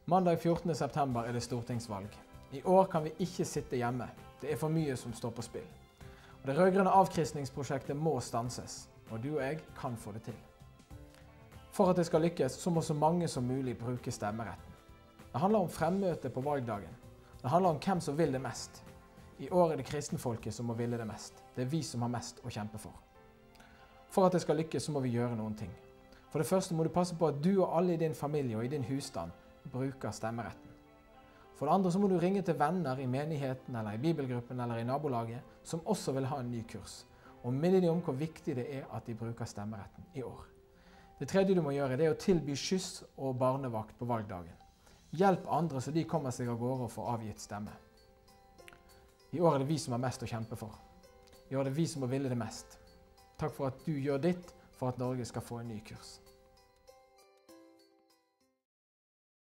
Mandag 14. september er det stortingsvalg. I år kan vi ikke sitte hjemme. Det er for mye som står på spill. Og det rødgrønne avkristningsprosjektet må stanses, og du og jeg kan få det til. For at det skal lykkes, så må så mange som mulig bruke stemmeretten. Det handler om fremmøte på valgdagen. Det handler om hvem som vil det mest. I år er det kristenfolket som må ville det mest. Det er vi som har mest å kjempe for. For at det skal lykkes, så må vi gjøre noen ting. For det første må du passe på at du og alle i din familie og i din husstand bruker stemmeretten. For det andre så må du ringe til venner i menigheten eller i bibelgruppen eller i nabolaget som også vil ha en ny kurs, og minne dem om hvor viktig det er at de bruker stemmeretten i år. Det tredje du må gjøre, det er å tilby skyss og barnevakt på valgdagen. Hjelp andre så de kommer seg av gårde og får avgitt stemme. I år er det vi som har mest å kjempe for. I år er det vi som må ville det mest. Takk for at du gjør ditt for at Norge skal få en ny kurs.